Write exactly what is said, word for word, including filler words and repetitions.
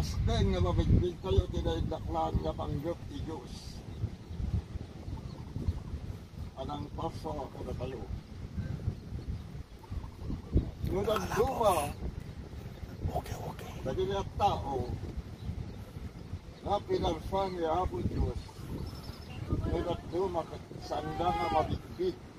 Asken nga mabigbig kayo tinadaklan nga panggap ti Diyos. Anang paso ako na kayo. Ngunang duma, Okay, okay. dahil na tao, na pinalsan niya ako Diyos. Ngunang duma, sanda nga mabigbig.